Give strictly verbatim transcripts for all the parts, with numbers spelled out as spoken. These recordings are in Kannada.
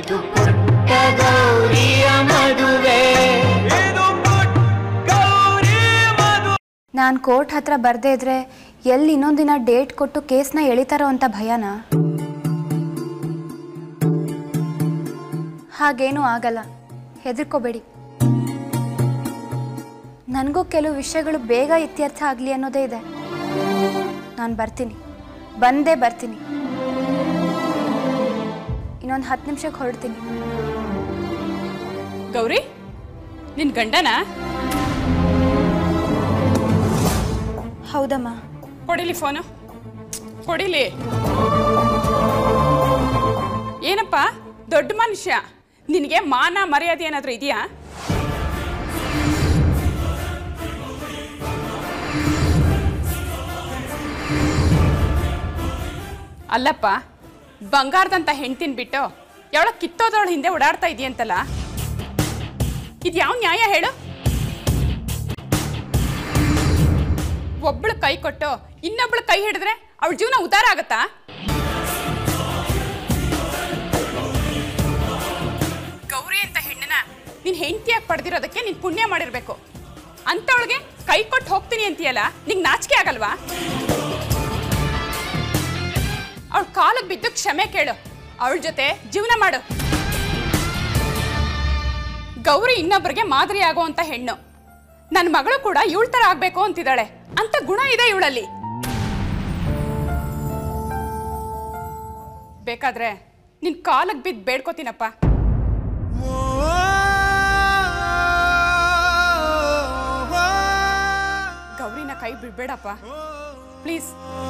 ಇದು ಪುಟ್ಟ ಗೌರಿಯ ಮದುವೆ. ನಾನು ಕೋರ್ಟ್ ಹತ್ರ ಬರ್ದೇ ಇದ್ರೆ ಎಲ್ಲಿ ಇನ್ನೊಂದಿನ ಡೇಟ್ ಕೊಟ್ಟು ಕೇಸ್ನ ಎಳಿತಾರೋ ಅಂತ ಭಯನ? ಹಾಗೇನೂ ಆಗಲ್ಲ, ಹೆದರ್ಕೋಬೇಡಿ. ನನಗೂ ಕೆಲವು ವಿಷಯಗಳು ಬೇಗ ಇತ್ಯರ್ಥ ಆಗಲಿ ಅನ್ನೋದೇ ಇದೆ. ನಾನು ಬರ್ತೀನಿ, ಬಂದೇ ಬರ್ತೀನಿ. ಇನ್ನೊಂದು ಹತ್ತು ನಿಮಿಷಕ್ಕೆ ಹೊರಡ್ತೀನಿ. ಗೌರಿ, ನಿನ್ ಗಂಡನ? ಹೌದಮ್ಮ. ಕೊಡಿಲಿ ಫೋನು, ಕೊಡಿಲಿ. ಏನಪ್ಪ ದೊಡ್ಡ ಮನುಷ್ಯ, ನಿನಗೆ ಮಾನ ಮರ್ಯಾದೆ ಏನಾದರೂ ಇದೆಯಾ? ಅಲ್ಲಪ್ಪ, ಬಂಗಾರದಂತ ಹೆಂಡ್ತಿನ ಬಿಟ್ಟು ಯಾವಳ ಕಿತ್ತೋದ್ರವಳ ಹಿಂದೆ ಓಡಾಡ್ತಾ ಇದೆಯಂತಲ್ಲ, ಇದು ಯಾವ ನ್ಯಾಯ ಹೇಳು? ಒಬ್ಬಳು ಕೈ ಕೊಟ್ಟು ಇನ್ನೊಬ್ಳು ಕೈ ಹಿಡಿದ್ರೆ ಅವಳ ಜೀವನ ಉದ್ಧಾರ ಆಗತ್ತಾ? ಗೌರಿ ಅಂತ ಹೆಣ್ಣನ ನೀನ್ ಹೆಂಡತಿಯಾಗಿ ಪಡೆದಿರೋದಕ್ಕೆ ನೀನ್ ಪುಣ್ಯ ಮಾಡಿರ್ಬೇಕು. ಅಂತವಳಿಗೆ ಕೈ ಕೊಟ್ಟು ಹೋಗ್ತೀನಿ ಅಂತೀಯಲ್ಲ, ನಿಂಗೆ ನಾಚಿಕೆ ಆಗಲ್ವಾ? ಅವಳ ಕಾಲಿಗೆ ಬಿದ್ದು ಕ್ಷಮೆ ಕೇಳು, ಅವಳ ಜೊತೆ ಜೀವನ ಮಾಡು. ಗೌರಿ ಇನ್ನೊಬ್ಬರಿಗೆ ಮಾದರಿ ಆಗುವಂತ ಹೆಣ್ಣು. ನನ್ನ ಮಗಳು ಕೂಡ ಇವಳ ತರ ಆಗ್ಬೇಕು ಅಂತಿದ್ದಾಳೆ. ಅಂತ ಗುಣ ಇದೆ ಇವಳಲ್ಲಿ. ಬೇಕಾದ್ರೆ ನಿನ್ ಕಾಲಿಗೆ ಬಿದ್ದು ಬೇಡ್ಕೋತೀನಪ್ಪ. ಗೌರಿನ ಕೈ ಬಿಡ್ಬೇಡಪ್ಪ please.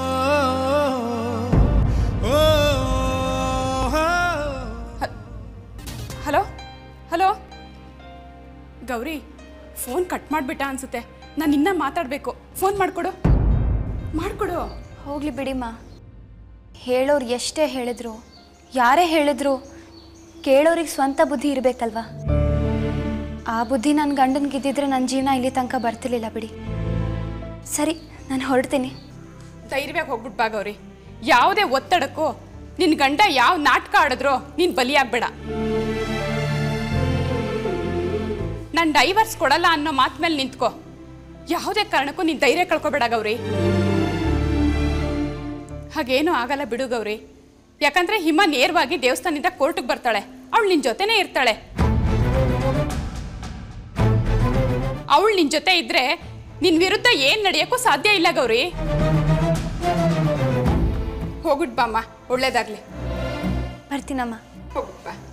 Hello hello Gauri, phone cut ಮಾಡಿಬಿಟ್ಟ ಅನ್ಸುತ್ತೆ. ನಾನು ಇನ್ನ ಮಾತಾಡಬೇಕು. ಫೋನ್ ಮಾಡಿಕೊಡು ಮಾಡಿಕೊಡು. ಹೋಗ್ಲಿ ಬಿಡಿಮ್ಮ. ಹೇಳೋರು ಎಷ್ಟೇ ಹೇಳಿದ್ರು, ಯಾರೇ ಹೇಳಿದ್ರು, ಕೇಳೋರಿಗೆ ಸ್ವಂತ ಬುದ್ಧಿ ಇರಬೇಕಲ್ವಾ? ಆ ಬುದ್ಧಿ ನನ್ನ ಗಂಡನಿಗಿದ್ದಿದ್ರೆ ನನ್ನ ಜೀವನ ಇಲ್ಲಿ ತನಕ ಬರ್ತಿರ್ಲಿಲ್ಲ ಬಿಡಿ. ಸರಿ, ನಾನು ಹೊರಡ್ತೀನಿ. ಧೈರ್ಯವಾಗಿ ಹೋಗ್ಬಿಟ್ಟು ಬಾ ಗೌರಿ. ಯಾವುದೇ ಒತ್ತಡಕ್ಕೂ ನಿನ್ನ ಗಂಡ ಯಾವ ನಾಟಕ ಆಡಿದ್ರೋ ನೀನು ಬಲಿಯಾಗಬೇಡ. ನಾನು ಡೈವರ್ಸ್ ಕೊಡಲ್ಲ ಅನ್ನೋ ಮಾತು ಮೇಲೆ ನಿಂತ್ಕೋ. ಯಾವುದೇ ಕಾರಣಕ್ಕೂ ನೀನು ಧೈರ್ಯ ಕಳ್ಕೊಬೇಡ ಗೌರಿ. ಹಾಗೇನೂ ಆಗಲ್ಲ ಬಿಡು ಗೌರಿ. ಯಾಕಂದ್ರೆ ಹಿಮ ನೇರವಾಗಿ ದೇವಸ್ಥಾನದಿಂದ ಕೋರ್ಟ್ಗೆ ಬರ್ತಾಳೆ. ಅವಳು ನಿನ್ನ ಜೊತೆನೇ ಇರ್ತಾಳೆ. ಅವಳು ನಿನ್ನ ಜೊತೆ ಇದ್ರೆ ನಿನ್ನ ವಿರುದ್ಧ ಏನು ನಡೆಯೋಕ್ಕೂ ಸಾಧ್ಯ ಇಲ್ಲ ಗೌರಿ. ಹೋಗ್ಬಿಟ್ ಬಾಮ್ಮ, ಒಳ್ಳೇದಾಗ್ಲಿ. ಬರ್ತೀನಮ್ಮ. ಹೋಗ್ಬಿಟ್ ಬಾ.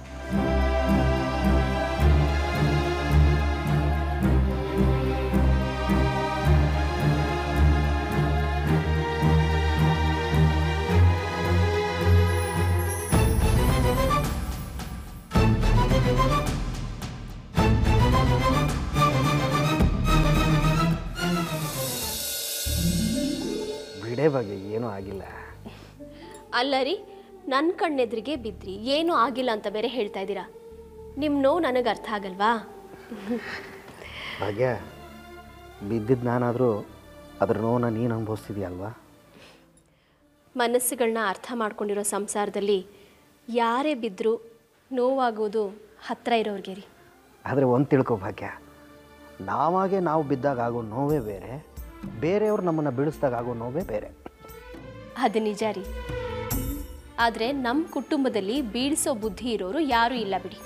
ಬಿಡೇ ಬಗ್ಗೆ ಏನೂ ಆಗಿಲ್ಲ. ಅಲ್ಲ ರೀ, ನನ್ನ ಕಣ್ಣೆದ್ರಿಗೆ ಬಿದ್ರಿ, ಏನೂ ಆಗಿಲ್ಲ ಅಂತ ಬೇರೆ ಹೇಳ್ತಾ ಇದ್ದೀರಾ. ನಿಮ್ಮ ನೋವು ನನಗೆ ಅರ್ಥ ಆಗಲ್ವಾ? ಭಾಗ್ಯ, ಬಿದ್ದಿದ್ದು ನಾನಾದರೂ ಅದ್ರ ನೋವನ್ನ ನೀನು ಅನುಭವಿಸ್ತಿದ್ಯಲ್ವಾ? ಮನಸ್ಸುಗಳನ್ನ ಅರ್ಥ ಮಾಡ್ಕೊಂಡಿರೋ ಸಂಸಾರದಲ್ಲಿ ಯಾರೇ ಬಿದ್ದರೂ ನೋವಾಗೋದು ಹತ್ತಿರ ಇರೋರಿಗೆ ರೀ. ಆದರೆ ಒಂದು ತಿಳ್ಕೊ ಭಾಗ್ಯ, ನಾವಾಗೆ ನಾವು ಬಿದ್ದಾಗ ಆಗೋ ನೋವೇ ಬೇರೆ, ಬೇರೆಯವ್ರು ನಮ್ಮನ್ನು ಬೀಳಿಸ್ದಾಗ ಆಗೋ ನೋವೇ ಬೇರೆ. ಅದು ನಿಜ ರೀ. ಆದರೆ ನಮ್ಮ ಕುಟುಂಬದಲ್ಲಿ ಬೀಳಿಸೋ ಬುದ್ಧಿ ಇರೋರು ಯಾರೂ ಇಲ್ಲ ಬಿಡಿ.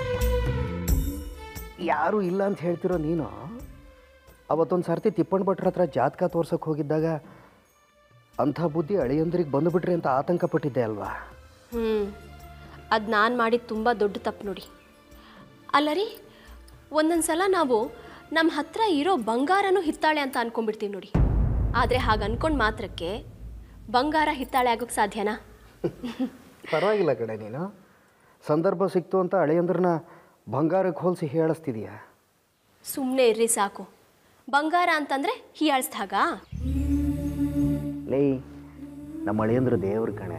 ಯಾರೂ ಇಲ್ಲ ಅಂತ ಹೇಳ್ತಿರೋ ನೀನು ಅವತ್ತೊಂದು ಸರ್ತಿ ತಿಪ್ಪಣ್ಣ ಭಟ್ರ ಹತ್ರ ಜಾತಕ ತೋರ್ಸೋಕೆ ಹೋಗಿದ್ದಾಗ ಅಂಥ ಬುದ್ಧಿ ಅಳಿಯಂದ್ರಿಗೆ ಬಂದುಬಿಟ್ರಿ ಅಂತ ಆತಂಕ ಪಟ್ಟಿದ್ದೆ ಅಲ್ವಾ? ಹ್ಞೂ, ಅದು ನಾನು ಮಾಡಿದ ತುಂಬ ದೊಡ್ಡ ತಪ್ಪು ನೋಡಿ. ಅಲ್ಲ ರೀ, ಒಂದೊಂದು ಸಲ ನಾವು ನಮ್ಮ ಹತ್ರ ಇರೋ ಬಂಗಾರನೂ ಹಿತ್ತಾಳೆ ಅಂತ ಅಂದ್ಕೊಂಡ್ಬಿಡ್ತೀವಿ ನೋಡಿ. ಆದರೆ ಹಾಗೆ ಅಂದ್ಕೊಂಡು ಮಾತ್ರಕ್ಕೆ ಬಂಗಾರ ಹಿತ್ತಾಳೆ ಆಗೋಕ್ಕೆ ಸಾಧ್ಯನಾ? ಪರವಾಗಿಲ್ಲ ಕಡೆ, ನೀನು ಸಂದರ್ಭ ಸಿಕ್ತು ಅಂತ ಅಳಿಯಂದ್ರನ್ನ ಬಂಗಾರಕ್ಕೆ ಹೋಲಿಸಿ ಹೀಯಾಳಿಸ್ತಿದೀಯಾ? ಸುಮ್ಮನೆ ಇರ್ರಿ ಸಾಕು. ಬಂಗಾರ ಅಂತಂದರೆ ಹೀಯಾಳಿಸ್ದಾಗ ಲೇ, ನಮ್ಮ ಅಳಿಯಂದ್ರ ದೇವ್ರ ಕಣೆ.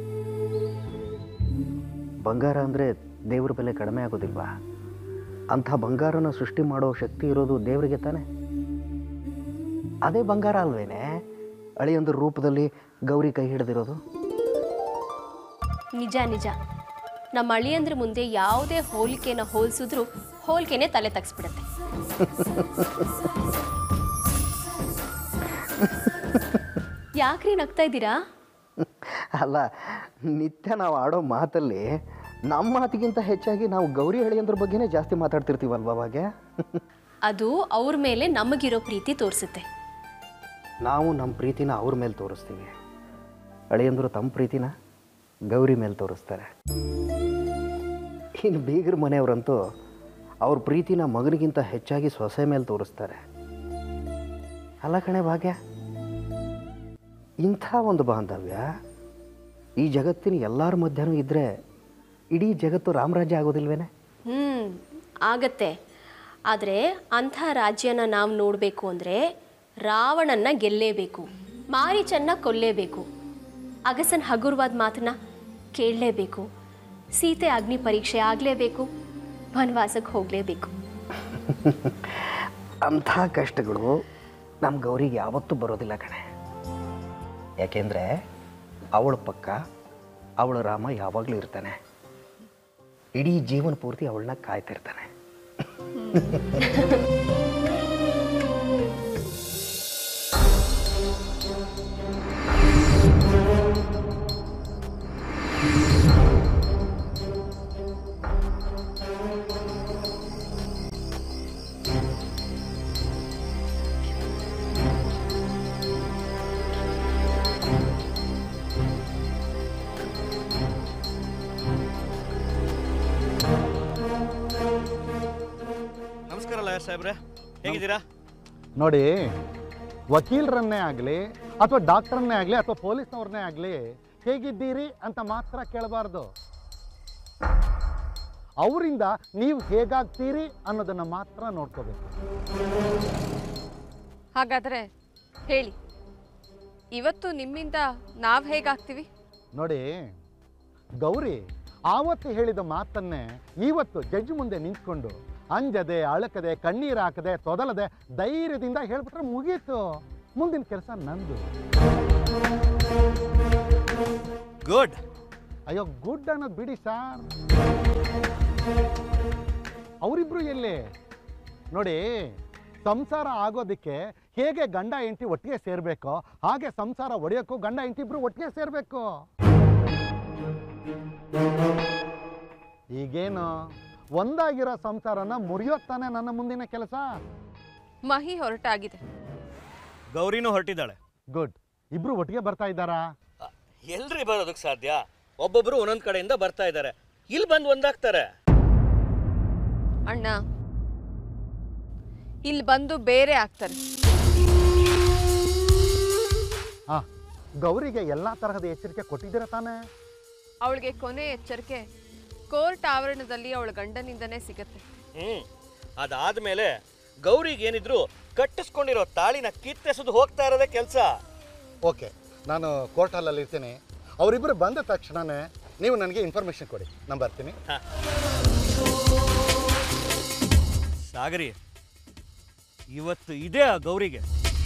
ಬಂಗಾರ ಅಂದರೆ ದೇವ್ರ ಬೆಲೆ ಕಡಿಮೆ ಆಗೋದಿಲ್ವಾ? ಅಂಥ ಬಂಗಾರನ ಸೃಷ್ಟಿ ಮಾಡೋ ಶಕ್ತಿ ಇರೋದು ದೇವರಿಗೆ ತಾನೆ. ಅದೇ ಬಂಗಾರ ಅಲ್ವೇನೆ ಅಳಿಯಂದ್ರ ರೂಪದಲ್ಲಿ ಗೌರಿ ಕೈ ಹಿಡಿದಿರೋದು? ನಿಜ ನಿಜ. ನಮ್ಮ ಅಳಿಯಂದ್ರ ಮುಂದೆ ಯಾವುದೇ ಹೋಲಿಕೆನ ಹೋಲಿಸಿದ್ರು ಹೋಲಿಕೆನೇ ತಲೆ ತಗ್ಸ್ಬಿಡುತ್ತೆ. ಯಾಕ್ರಿ ನಗ್ತಾ ಇದ್ದೀರಾ? ಅಲ್ಲ, ನಿತ್ಯ ನಾವು ಆಡೋ ಮಾತಲ್ಲಿ ನಮ್ಮ ಮಾತಿಗಿಂತ ಹೆಚ್ಚಾಗಿ ನಾವು ಗೌರಿ ಅಳಿಯಂದ್ರ ಬಗ್ಗೆನೇ ಜಾಸ್ತಿ ಮಾತಾಡ್ತಿರ್ತೀವಲ್ವ ಅವಾಗ. ಅದು ಅವ್ರ ಮೇಲೆ ನಮಗಿರೋ ಪ್ರೀತಿ ತೋರಿಸುತ್ತೆ. ನಾವು ನಮ್ಮ ಪ್ರೀತಿನ ಅವ್ರ ಮೇಲೆ ತೋರಿಸ್ತೀವಿ, ಅಳಿಯಂದ್ರು ತಮ್ಮ ಪ್ರೀತಿನ ಗೌರಿ ಮೇಲೆ ತೋರಿಸ್ತಾರೆ. ಇನ್ನು ಬೀಗರ ಮನೆಯವರಂತೂ ಅವ್ರ ಪ್ರೀತಿನ ಮಗನಿಗಿಂತ ಹೆಚ್ಚಾಗಿ ಸೊಸೆ ಮೇಲೆ ತೋರಿಸ್ತಾರೆ. ಅಲ್ಲ ಕಣೆ ಭಾಗ್ಯ, ಇಂಥ ಒಂದು ಬಾಂಧವ್ಯ ಈ ಜಗತ್ತಿನ ಎಲ್ಲರ ಮಧ್ಯನೂ ಇದ್ದರೆ ಇಡೀ ಜಗತ್ತು ರಾಮರಾಜ್ಯ ಆಗೋದಿಲ್ವೇನೆ? ಹ್ಞೂ ಆಗತ್ತೆ. ಆದರೆ ಅಂಥ ರಾಜ್ಯನ ನಾವು ನೋಡಬೇಕು ಅಂದರೆ ರಾವಣನ್ನ ಗೆಲ್ಲೇಬೇಕು, ಮಾರೀಚನ್ನ ಕೊಲ್ಲೇಬೇಕು, ಅಗಸನ ಹಗುರವಾದ ಮಾತನ್ನ ಕೇಳಲೇಬೇಕು, ಸೀತೆ ಅಗ್ನಿ ಪರೀಕ್ಷೆ ಆಗಲೇಬೇಕು, ವನವಾಸಕ್ಕೆ ಹೋಗಲೇಬೇಕು. ಅಂಥ ಕಷ್ಟಗಳು ನಮ್ಮ ಗೌರಿಗೆ ಯಾವತ್ತೂ ಬರೋದಿಲ್ಲ ಕಣೆ. ಯಾಕೆಂದರೆ ಅವಳ ಪಕ್ಕ ಅವಳ ರಾಮ ಯಾವಾಗಲೂ ಇರ್ತಾನೆ. ಇಡೀ ಜೀವನ ಪೂರ್ತಿ ಅವಳನ್ನ ಕಾಯ್ತಿರ್ತಾನೆ. ಸಾಹೇಬ್ರೆ, ಹೇಗಿದ್ದೀರಾ? ನೋಡಿ, ವಕೀಲರನ್ನೇ ಆಗಲಿ ಅಥವಾ ಡಾಕ್ಟರನ್ನೇ ಆಗಲಿ ಅಥವಾ ಪೊಲೀಸ್ನವ್ರನ್ನೇ ಆಗಲಿ ಹೇಗಿದ್ದೀರಿ ಅಂತ ಮಾತ್ರ ಕೇಳಬಾರ್ದು. ಅವರಿಂದ ನೀವು ಹೇಗಾಗ್ತೀರಿ ಅನ್ನೋದನ್ನು ಮಾತ್ರ ನೋಡ್ಕೋಬೇಕು. ಹಾಗಾದರೆ ಹೇಳಿ, ಇವತ್ತು ನಿಮ್ಮಿಂದ ನಾವು ಹೇಗಾಗ್ತೀವಿ? ನೋಡಿ ಗೌರಿ, ಆವತ್ತು ಹೇಳಿದ ಮಾತನ್ನೇ ಇವತ್ತು ಜಡ್ಜ್ ಮುಂದೆ ನಿಂತ್ಕೊಂಡು ಅಂಜದೆ, ಅಳಕದೆ, ಕಣ್ಣೀರು ಹಾಕದೆ, ತೊದಲದೆ ಧೈರ್ಯದಿಂದ ಹೇಳ್ಬಿಟ್ರೆ ಮುಗೀತು. ಮುಂದಿನ ಕೆಲಸ ನಂದು. ಗುಡ್. ಅಯ್ಯೋ, ಗುಡ್ ಅನ್ನೋದು ಬಿಡಿ ಸಾರ್. ಅವರಿಬ್ರು ಎಲ್ಲಿ? ನೋಡಿ, ಸಂಸಾರ ಆಗೋದಕ್ಕೆ ಹೇಗೆ ಗಂಡ ಹೆಂಡತಿ ಒಟ್ಟಿಗೆ ಸೇರಬೇಕೋ ಹಾಗೆ ಸಂಸಾರ ಒಡೆಯೋಕ್ಕೂ ಗಂಡ ಹೆಂಡತಿ ಇಬ್ರು ಒಟ್ಟಿಗೆ ಸೇರಬೇಕು. ಈಗೇನು ಒಂದಾಗಿರೋ ಸಂಸಾರನ ಮುರಿಯೋತ್ತಾನೆ ನನ್ನ ಮುಂದಿನ ಕೆಲಸ. ಮಹಿ ಹೊರಟಾಗಿದೆ, ಗೌರಿನೂ ಹೊರಟಿದ್ದಾಳೆ. ಗುಡ್. ಇಬ್ರು ಒಟ್ಟಿಗೆ ಬರ್ತಾ ಇದ್ದಾರಾ? ಎಲ್ರಿ ಬರೋದಕ್ಕೆ ಸಾಧ್ಯ? ಒಬ್ಬೊಬ್ರು ಒಂದೊಂದ್ ಕಡೆಯಿಂದ ಬರ್ತಾ ಇದ್ದಾರೆ, ಇಲ್ಲಿ ಬಂದು ಒಂದಾಗ್ತಾರೆ. ಅಣ್ಣ, ಇಲ್ಲಿ ಬಂದು ಬೇರೆ ಆಗ್ತಾರೆ. ಹಾ, ಗೌರಿಗೆ ಎಲ್ಲಾ ತರಹದ ಎಚ್ಚರಿಕೆ ಕೊಟ್ಟಿದ್ದೀರಾ ತಾನೇ? ಅವಳಿಗೆ ಕೊನೆ ಎಚ್ಚರಿಕೆ ಕೋರ್ಟ್ ಆವರಣದಲ್ಲಿ ಅವಳ ಗಂಡನಿಂದನೇ ಸಿಗತ್ತೆ. ಹ್ಮ್ ಅದಾದ್ಮೇಲೆ ಗೌರಿಗೆ ಏನಿದ್ರು ಕಟ್ಟಿಸ್ಕೊಂಡಿರೋ ತಾಳಿನ ಕಿತ್ತೆಸೋದು ಹೋಗ್ತಾ ಇರೋದೇ ಕೆಲಸ. ಓಕೆ, ನಾನು ಕೋರ್ಟ್ ಹಾಲಲ್ಲಿ ಇರ್ತೀನಿ. ಅವರಿಬ್ಬರು ಬಂದ ತಕ್ಷಣನೇ ನೀವು ನನಗೆ ಇನ್ಫಾರ್ಮೇಶನ್ ಕೊಡಿ, ನಾನು ಬರ್ತೀನಿ. ಸಾಗರಿ, ಇವತ್ತು ಇದೇ ಆ ಗೌರಿಗೆ.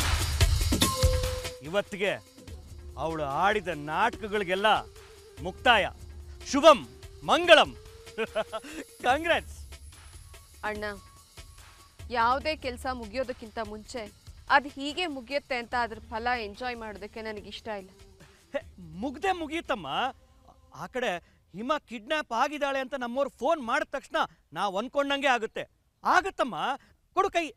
ಇವತ್ತಿಗೆ ಅವಳು ಆಡಿದ ನಾಟಕಗಳಿಗೆಲ್ಲ ಮುಕ್ತಾಯ. ಶುಭಂ ಮಂಗಳಂ. ಕಾಂಗ್ರೆಸ್. ಅಣ್ಣ, ಯಾವುದೇ ಕೆಲಸ ಮುಗಿಯೋದಕ್ಕಿಂತ ಮುಂಚೆ ಅದು ಹೀಗೆ ಮುಗಿಯುತ್ತೆ ಅಂತ ಅದ್ರ ಫಲ ಎಂಜಾಯ್ ಮಾಡೋದಕ್ಕೆ ನನಗಿಷ್ಟ ಇಲ್ಲ. ಮುಗ್ದೆ ಮುಗೀತಮ್ಮ. ಆ ಕಡೆ ಹಿಮ ಕಿಡ್ನಾಪ್ ಆಗಿದ್ದಾಳೆ ಅಂತ ನಮ್ಮವ್ರು ಫೋನ್ ಮಾಡಿದ ತಕ್ಷಣ ನಾವು ಅನ್ಕೊಂಡಂಗೆ ಆಗುತ್ತೆ. ಆಗುತ್ತಮ್ಮ, ಕೊಡು ಕೈ.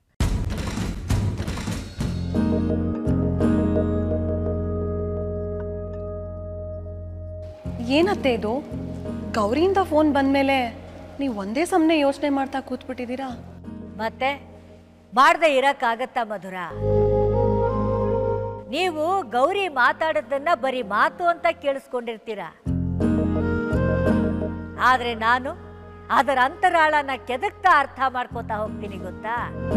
ಏನತ್ತೆ ಇದು? ಗೌರಿಯಿಂದ ಫೋನ್ ಬಂದಮೇಲೆ ನೀವು ಒಂದೇ ಸಮನೆ ಯೋಚನೆ ಮಾಡ್ತಾ ಕೂತ್ಬಿಟ್ಟಿದ್ದೀರಾ? ಮತ್ತೆ ಮಾಡದೆ ಇರಕ್ಕಾಗತ್ತಾ ಮಧುರ? ನೀವು ಗೌರಿ ಮಾತಾಡೋದನ್ನ ಬರೀ ಮಾತು ಅಂತ ಕೇಳಿಸ್ಕೊಂಡಿರ್ತೀರ, ಆದ್ರೆ ನಾನು ಅದರ ಅಂತರಾಳನ ಕೆದಕ್ತಾ ಅರ್ಥ ಮಾಡ್ಕೋತಾ ಹೋಗ್ತೀನಿ, ಗೊತ್ತಾ?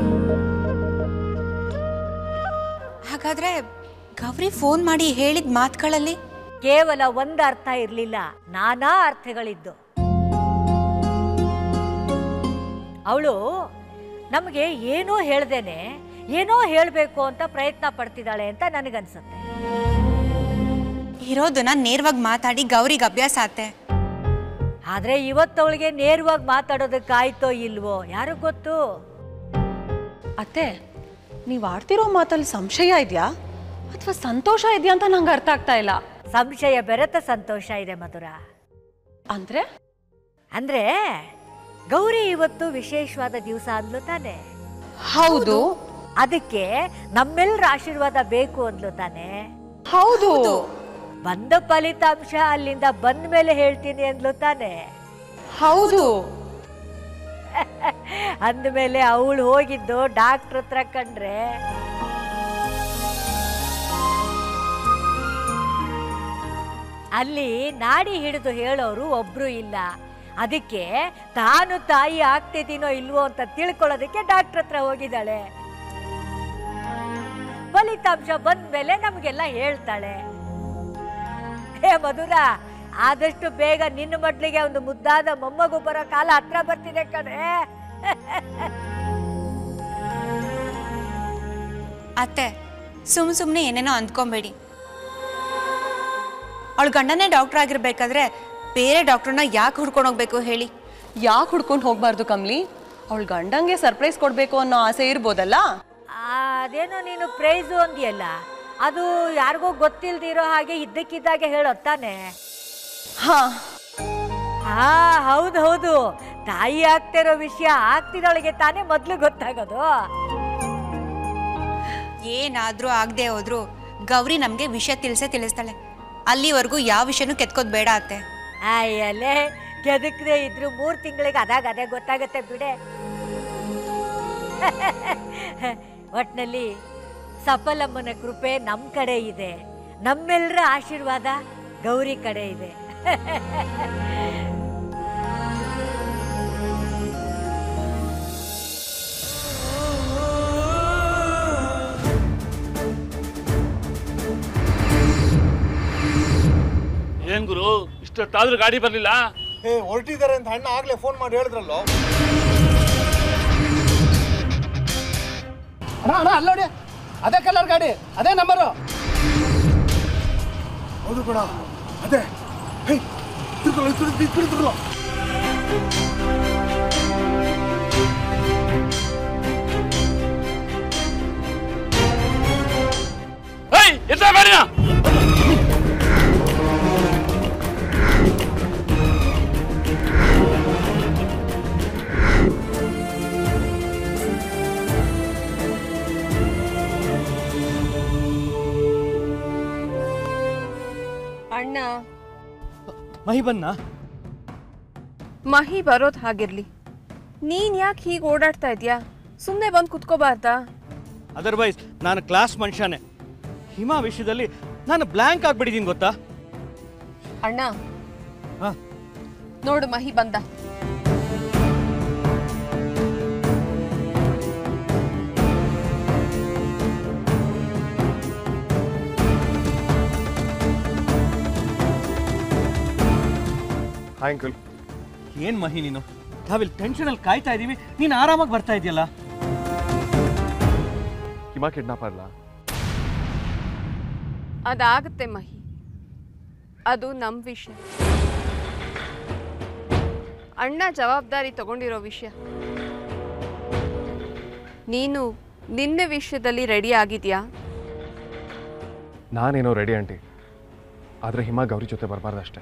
ಹಾಗಾದ್ರೆ ಗೌರಿ ಫೋನ್ ಮಾಡಿ ಹೇಳಿದ ಮಾತುಗಳಲ್ಲಿ ಕೇವಲ ಒಂದು ಅರ್ಥ ಇರಲಿಲ್ಲ, ನಾನಾ ಅರ್ಥಗಳಿದ್ದು. ಅವಳು ನಮಗೆ ಏನೋ ಹೇಳ್ದೇನೆ ಏನೋ ಹೇಳಬೇಕು ಅಂತ ಪ್ರಯತ್ನ ಪಡ್ತಿದ್ದಾಳೆ ಅಂತ ನನಗನ್ಸುತ್ತೆ. ಇರೋದನ್ನ ನೇರವಾಗಿ ಮಾತಾಡಿ ಗೌರಿಗೆ ಅಭ್ಯಾಸ ಆತೆ. ಆದರೆ ಇವತ್ತವಳಿಗೆ ನೇರವಾಗಿ ಮಾತಾಡೋದಕ್ಕಾಯ್ತೋ ಇಲ್ವೋ ಯಾರು ಗೊತ್ತು. ಅತ್ತೆ, ನೀವು ಆಡ್ತಿರೋ ಮಾತಲ್ಲಿ ಸಂಶಯ ಇದೆಯಾ ಅಥವಾ ಸಂತೋಷ ಇದೆಯಾ ಅಂತ ನಂಗೆ ಅರ್ಥ ಆಗ್ತಾ ಇಲ್ಲ. ಸಂಶಯ ಬೆರೆತ ಸಂತೋಷ ಇದೆ ಮಧುರ. ಅಂದ್ರೆ ಅಂದ್ರೆ ಗೌರಿ ಇವತ್ತು ವಿಶೇಷವಾದ ದಿವಸ ಅಂದ್ಲು ತಾನೆ? ಹೌದು. ಅದಕ್ಕೆ ನಮ್ಮೆಲ್ಲರ ಆಶೀರ್ವಾದ ಬೇಕು ಅಂದ್ಲು ತಾನೆ? ಹೌದು. ಬಂದ ಫಲಿತಾಂಶ ಅಲ್ಲಿಂದ ಬಂದ ಮೇಲೆ ಹೇಳ್ತೀನಿ ಅಂದ್ಲು ತಾನೆ? ಹೌದು. ಅಂದಮೇಲೆ ಅವಳು ಹೋಗಿದ್ದು ಡಾಕ್ಟ್ರ್ ಹತ್ರ ಕಂಡ್ರೆ ಅಲ್ಲಿ ನಾಡಿ ಹಿಡಿದು ಹೇಳೋರು ಒಬ್ರು ಇಲ್ಲ. ಅದಕ್ಕೆ ತಾನು ತಾಯಿ ಆಗ್ತಿದ್ದೀನೋ ಇಲ್ವೋ ಅಂತ ತಿಳ್ಕೊಳ್ಳೋದಕ್ಕೆ ಡಾಕ್ಟ್ರ್ ಹತ್ರ ಹೋಗಿದ್ದಾಳೆ. ಫಲಿತಾಂಶ ಬಂದ್ಮೇಲೆ ನಮಗೆಲ್ಲ ಹೇಳ್ತಾಳೆ. ಹೇ ಮಧುರ, ಆದಷ್ಟು ಬೇಗ ನಿನ್ನ ಮಡ್ಲಿಗೆ ಒಂದು ಮುದ್ದಾದ ಮೊಮ್ಮಗು ಬರೋ ಕಾಲ ಹತ್ರ ಬರ್ತಿದೆ ಕಣೆ. ಅತ್ತೆ, ಸುಮ್ ಸುಮ್ಮನೆ ಏನೇನೋ ಅಂದ್ಕೊಂಬೇಡಿ. ಅವಳ ಗಂಡನೇ ಡಾಕ್ಟರ್ ಆಗಿರ್ಬೇಕಾದ್ರೆ ಬೇರೆ ಡಾಕ್ಟ್ರನ್ನ ಯಾಕೆ ಹುಡ್ಕೊಂಡು ಹೋಗ್ಬೇಕು ಹೇಳಿ? ಯಾಕೆ ಹುಡ್ಕೊಂಡು ಹೋಗ್ಬಾರ್ದು ಕಮ್ಲಿ? ಅವಳ ಗಂಡಂಗೆ ಸರ್ಪ್ರೈಸ್ ಕೊಡಬೇಕು ಅನ್ನೋ ಆಸೆ ಇರ್ಬೋದಲ್ಲ? ಅದೇನೋ ನೀನು ಪ್ರೈಸು ಅಂದಿಯಲ್ಲ, ಅದು ಯಾರಿಗೂ ಗೊತ್ತಿಲ್ದಿರೋ ಹಾಗೆ ಇದ್ದಕ್ಕಿದ್ದಾಗೆ ಹೇಳೋದು ತಾನೆ? ಹಾ ಹಾ ಹೌದು ಹೌದು. ತಾಯಿ ಆಗ್ತಿರೋ ವಿಷಯ ಆಗ್ತಿರೋಳಿಗೆ ತಾನೇ ಮೊದಲು ಗೊತ್ತಾಗೋದು. ಏನಾದ್ರೂ ಆಗದೆ ಹೋದ್ರು ಗೌರಿ ನಮಗೆ ವಿಷಯ ತಿಳಿಸೇ ತಿಳಿಸ್ತಾಳೆ. ಅಲ್ಲಿವರೆಗೂ ಯಾವ ವಿಷಯನೂ ಕೆತ್ಕೋದ್ ಬೇಡ ಅತ್ತೆ. ಅಯ್ಯಲ್ಲೇ ಕೆದಕದೆ ಇದ್ರು ಮೂರು ತಿಂಗಳಿಗೆ ಅದಾಗ ಅದೇ ಗೊತ್ತಾಗತ್ತೆ ಬಿಡೆ. ಒಟ್ನಲ್ಲಿ ಸಫಲಮ್ಮನ ಕೃಪೆ ನಮ್ಮ ಕಡೆ ಇದೆ, ನಮ್ಮೆಲ್ಲರ ಆಶೀರ್ವಾದ ಗೌರಿ ಕಡೆ ಇದೆ. ಏನ್ ಗುರು, ಇಷ್ಟೊತ್ತಾದ್ರೂ ಗಾಡಿ ಬರ್ಲಿಲ್ಲ? ಏ ಹೊರಟಿದ್ದಾರೆ ಅಂತ ಅಣ್ಣ ಆಗ್ಲೇ ಫೋನ್ ಮಾಡಿ ಹೇಳಿದ್ರಲ್ಲೋ. ಅಣ್ಣ ಅಣ್ಣ ಅಲ್ಲ ನೋಡಿ, ಅದೇ ಕಲರ್ ಗಾಡಿ, ಅದೇ ನಂಬರು. ಹೌದು ಕಣ, ಅದೇ. ಹೇ ತಿರ್ಕೊಳ್ಳೋ ತಿರ್ಕೊಳ್ಳೋ. ಹೇಯ್ ಎತ್ತ ಗಾಡಿನ. ಅಣ್ಣ, ಮಹಿ ಬನ್ನ ಮಹಿ ಬರೋದು ಹಾಗಿರ್ಲಿ, ನೀನ್ ಯಾಕೆ ಹೀಗೆ ಓಡಾಡ್ತಾ ಇದೀಯಾ? ಸುಮ್ಮನೆ ಬಂದು ಕುತ್ಕೋಬಾರ್ದಾ? ಅದರ್ವೈಸ್ ನಾನು ಕ್ಲಾಸ್ ಮನುಷ್ಯನೇ. ಹಿಮಾ ವಿಷಯದಲ್ಲಿ ನಾನು ಬ್ಲ್ಯಾಂಕ್ ಆಗ್ಬಿಟ್ಟಿದ್ದೀನಿ ಗೊತ್ತಾ? ಅಣ್ಣ ನೋಡು, ಮಹಿ ಬಂದ. ಅಂಕಲ್, ಏನ್ ಮಹಿ ನೀನು? ನಾವಿಲ್ಲಿ ಟೆನ್ಷನ್ ಅಲ್ಲಿ ಕಾಯ್ತಾ ಇದೀವಿ, ನೀನು ಆರಾಮಾಗಿ ಬರ್ತಾ ಇದೆಯಲ್ಲ. ಹಿಮಾ ಕಿಡ್ನಾಪ್ ಅಲ್ಲ? ಅದಾಗುತ್ತೆ ಮಹಿ, ಅದು ನಮ್ಮ ವಿಷಯ. ಅಣ್ಣ ಜವಾಬ್ದಾರಿ ತಗೊಂಡಿರೋ ವಿಷಯ. ನೀನು ನಿನ್ನ ವಿಷಯದಲ್ಲಿ ರೆಡಿ ಆಗಿದ್ಯಾ? ನಾನೇನೋ ರೆಡಿ ಆಂಟಿ, ಆದರೆ ಹಿಮಾ ಗೌರಿ ಜೊತೆ ಬರಬಾರ್ದಷ್ಟೇ.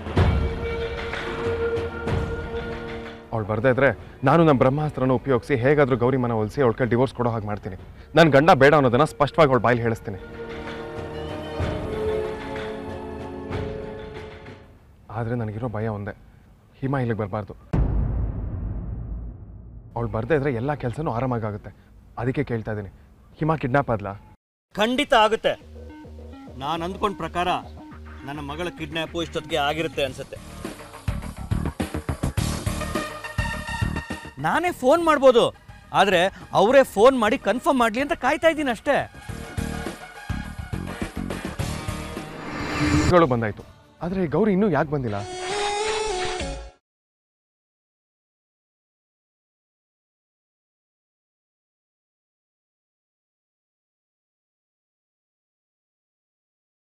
ಅವಳು ಬರ್ದೇ ಇದ್ರೆ ನಾನು ನಮ್ಮ ಬ್ರಹ್ಮಾಸ್ತ್ರನ ಉಪಯೋಗಿಸಿ ಹೇಗಾದರೂ ಗೌರಿ ಮನ ಒಲಿಸಿ ಅವಳ ಕೈ ಡಿವೋರ್ಸ್ ಕೊಡೋ ಹಾಗೆ ಮಾಡ್ತೀನಿ. ನನ್ನ ಗಂಡ ಬೇಡ ಅನ್ನೋದನ್ನ ಸ್ಪಷ್ಟವಾಗಿ ಅವಳ ಬಾಯಲ್ಲಿ ಹೇಳಿಸ್ತೀನಿ. ಆದರೆ ನನಗಿರೋ ಭಯ ಒಂದೇ, ಹಿಮಾ ಇಲ್ಲಿಗೆ ಬರಬಾರ್ದು. ಅವಳು ಬರ್ದೇ ಇದ್ರೆ ಎಲ್ಲ ಕೆಲಸನೂ ಆರಾಮಾಗುತ್ತೆ. ಅದಕ್ಕೆ ಕೇಳ್ತಾ ಇದ್ದೀನಿ, ಹಿಮಾ ಕಿಡ್ನಾಪ್ ಆದ್ಲಾ? ಖಂಡಿತ ಆಗುತ್ತೆ. ನಾನು ಅಂದ್ಕೊಂಡ ಪ್ರಕಾರ ನನ್ನ ಮಗಳ ಕಿಡ್ನಾಪು ಇಷ್ಟೊತ್ತಿಗೆ ಆಗಿರುತ್ತೆ ಅನ್ಸುತ್ತೆ. ನಾನೇ ಫೋನ್ ಮಾಡ್ಬೋದು, ಆದರೆ ಅವರೇ ಫೋನ್ ಮಾಡಿ ಕನ್ಫರ್ಮ್ ಮಾಡಲಿ ಅಂತ ಕಾಯ್ತಾ ಇದ್ದೀನಿ ಅಷ್ಟೇ. ಬಂದಾಯ್ತು, ಆದರೆ ಗೌರಿ ಇನ್ನೂ ಯಾಕೆ ಬಂದಿಲ್ಲ?